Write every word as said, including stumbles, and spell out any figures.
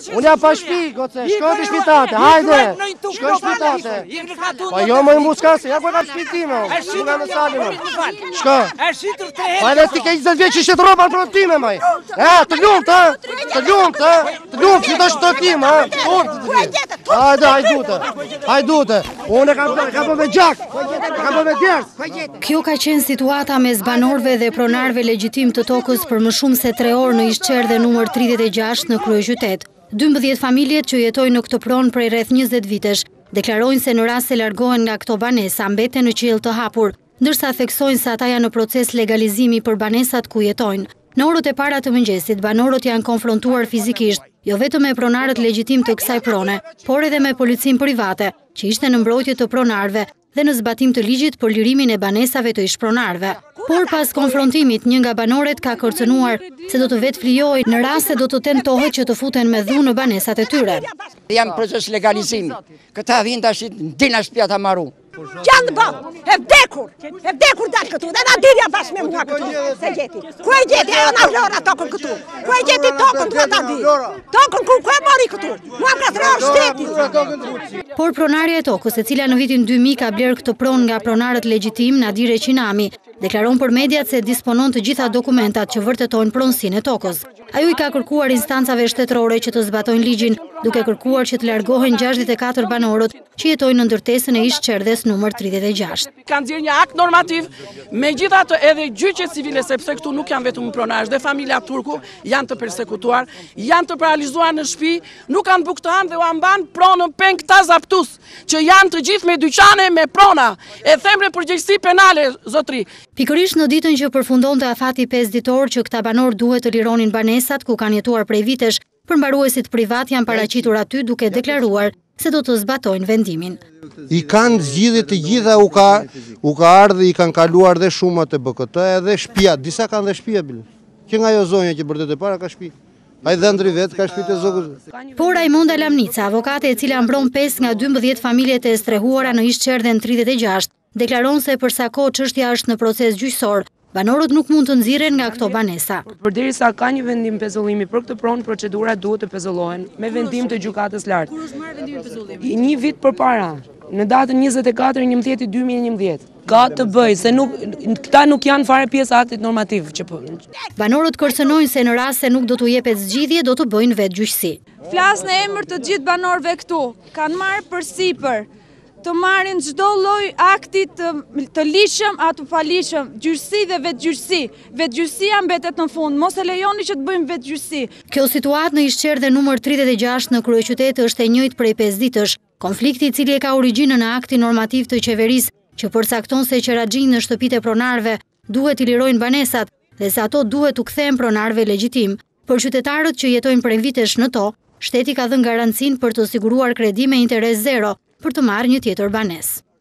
Unë jam pa shpi, goce, shko të shpitate, hajde, shko shpitate. Pa jo më i muskase, ja ku e ka shpi time, nuk nga në sali më. Shko. Pa edhe ti ke njëzet vjetë që shetë roba në time, maj. E, të lumë, të, të lumë, të, të lumë, që të është të tim, ha. Hajde, hajdute, hajdute. Unë e ka për me gjak, ka për me djerës. Kjo ka qenë situata mes banorëve dhe pronarëve legjitim të tokës për më shumë se tre orë në Ishqerdhe numër tridhjetë e gjashtë në kryeqytet. dymbëdhjetë familjet që jetojnë në këtë pronë prej rreth njëzet vitesh deklarojnë se në rast se largohen nga këto banesa mbeten në qiell të hapur, ndërsa theksojnë se ata janë në proces legalizimi për banesat ku jetojnë. Në orët e para të mëngjesit, banorët janë konfrontuar fizikisht, jo vetëm me pronarët legjitim të kësaj prone, por edhe me policinë private, që ishte në mbrojtje të pronarëve dhe në zbatim të ligjit për lirimin e banesave të ish-pronarëve. Por pas konfrontimit, një nga banorët ka kërcënuar se do të vetë flijoj në rast se do të tentohet që të futen me dhunë në banesat e tyre. Jam proces legalizimi. Këta vinë tash dina shtëpia ta marru. Gjandë bë, e vdekur, e vdekur dalë këtu, dhe na dirja bashkë me mua këtu, se gjeti. Ku e gjeti, ajo na vlora tokën këtu. Ku e gjeti tokën, duhet ta di. Tokën ku, ku e mori këtu? Mua ka tre orë shteti. Por pronarja e tokës, e cila në vitin dy mijë ka blerë këtë pronë nga pronarët legjitim, Nadire Qinami, deklaron për mediat se disponon të gjitha dokumentat që vërtetojnë pronësinë e tokës. Ajo i ka kërkuar instancave shtetërore që të zbatojnë ligjin, duke kërkuar që të largohen gjashtëdhjetë e katër banorët që jetojnë në ndërtesën e Ishqerdhes numër tridhjetë e gjashtë. Kanë nxjerrë një akt normativ, megjithatë edhe gjyqet civile, sepse këtu nuk janë vetëm pronarësh, dhe familja turku janë të persekutuar, janë të paralizuar në shtëpi, nuk kanë bukë të hanë dhe u amban pronën pen këta zaptus, që janë të gjithë me dyqane me prona, e themre përgjegjësi penale, zotri. Pikërisht në ditën që përfundonte afati pesë ditor që këta banor duhet të lironin banesat ku kanë jetuar prej vitesh, përmbaruesit privat janë paraqitur aty duke deklaruar se do të zbatojnë vendimin. I kanë zgjidhje të gjitha, u ka u ka ardhur, i kanë kaluar dhe shumat e B K T edhe shtëpia, disa kanë dhe shtëpia bile. Që nga ajo zonja që bërtet e para ka shtëpi. Ai dhëndri vet ka shtëpi të zogës. Por Raimonda Lamnica, avokate e cila mbron pesë nga dymbëdhjetë familjet e strehuara në Ishqerdhen tridhjetë e gjashtë, deklaron se për sa kohë çështja është në proces gjyqësor, banorët nuk mund të nxirren nga këto banesa. Përderisa ka një vendim pezëllimi për këtë pronë, procedurat duhet të pezullohen me vendim të gjykatës lartë. Kur është marrë vendimi pezullim? Një vit përpara, në datën njëzet e katër nëntëdhjetë dy mijë e njëmbëdhjetë. Ka të bëjë se nuk këta nuk janë fare pjesë aktit normativ që po. Banorët kërcënojnë se në rast se nuk do t'u jepet zgjidhje, do të bëjnë vetë gjyqësi. Flas në emër të gjithë banorëve këtu, kanë marrë përsipër të marrin çdo lloj akti të, të lishëm apo palishëm, gjyqësi dhe vetgjyqësi. Vetgjyqësia mbetet në fund, mos e lejoni që të bëjmë vetgjyqësi. Kjo situatë në Ishqerdhe numër tridhjetë e gjashtë në kryeqytet është e njëjtë prej pesë ditësh. Konflikti i cili e ka origjinën në aktin normativ të qeverisë që përcakton se qeraxhin në shtëpitë e pronarëve duhet i lirojnë banesat dhe se ato duhet u kthehen pronarëve legjitim. Për qytetarët që jetojnë prej vitesh në to, shteti ka dhënë garancinë për të siguruar kredi me interes zero për të marrë një tjetër banesë.